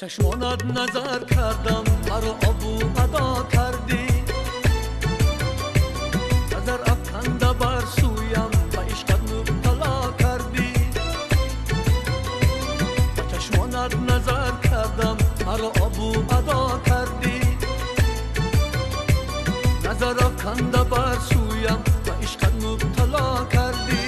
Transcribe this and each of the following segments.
چشمانت نظر کردم مرا آبو ادا کردی، نظر افکنده بر سویم و عشقت مبتلا کردی. چشمانت نظر کردم مرا آبو ادا کردی، نظر افکنده بر سویم و عشقت مبتلا کردی.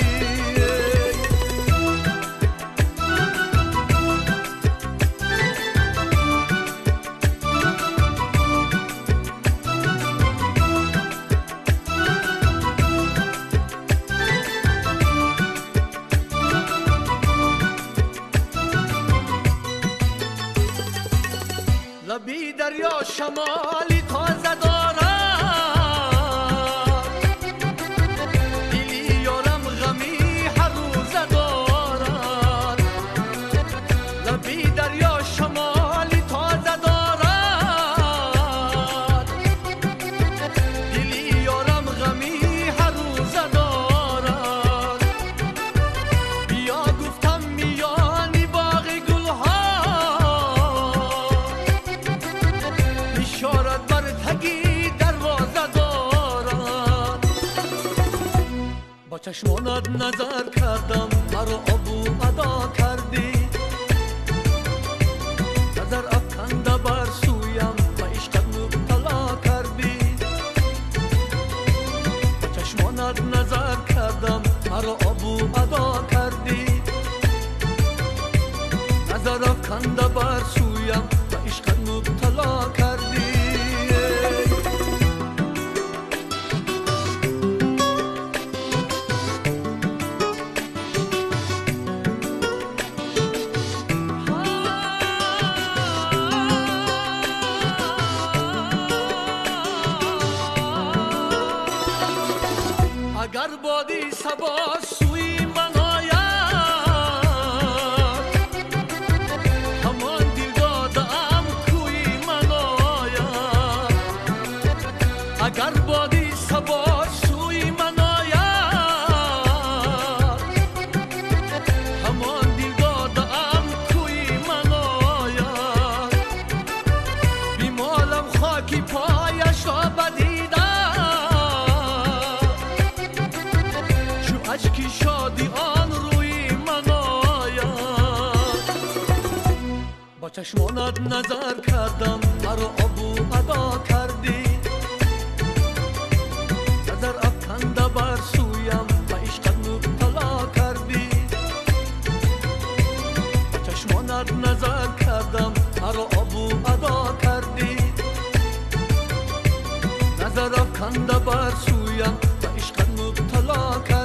لبی دریا شمالی تازه دارد، دلی یارم غمی هر روزه دارد. لبی دریا شمالی تازه دارد، دلی یارم غمی هر روزه دارد. بیا گفتم میانی باغ گلها، اشارت بر تگی دروازه دارد. با چشمانت نظر کردم مرا آبو ادا کردی، نظر افکنده بر سویم و عشقت مبتلا کردی. با چشمانت نظر کردم مرا آبو ادا کردی، نظر افکنده بر سویم و عشقت مبتلا کردی. اگر بادی صبا سوی من آید، همان دل دادم کوی من آید. اگر بادی صبا سوی من آید، همان دل دادم کوی من آید. بیمالم خاکی پایش را بدیدم، اشکی شادی آن روی من آید. با چشمانت نظر کردم مرا آبو ادا کردی، نظر افکنده بر سویم و عشقت مبتلا کردی. با چشمانت نظر کردم مرا آبو ادا کردی، نظر افکنده بر سویم و عشقت مبتلا کردی.